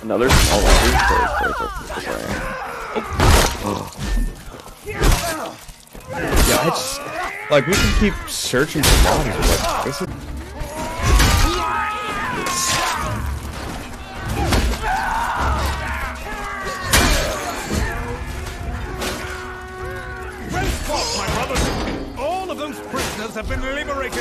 Another small lobby. Sorry. Yeah, I just like we can keep searching for bodies, but this is. Well fought, my brothers! All of those prisoners have been liberated!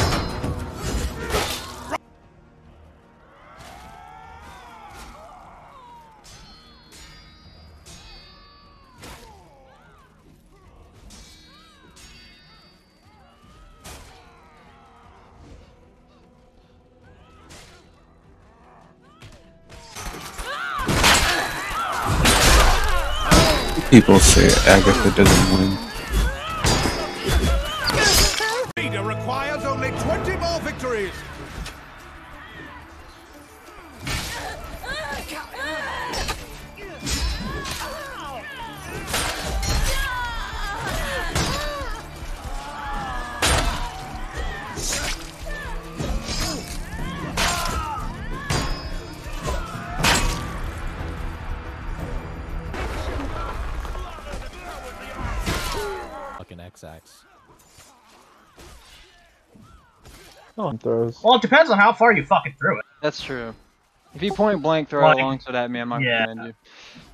People say Agatha doesn't win. Leader requires only 20 more victories! Fucking X-Ax. No one throws. Well, it depends on how far you fucking threw it. That's true. If you point blank throw Like, it alongside at me, I'm not gonna command you.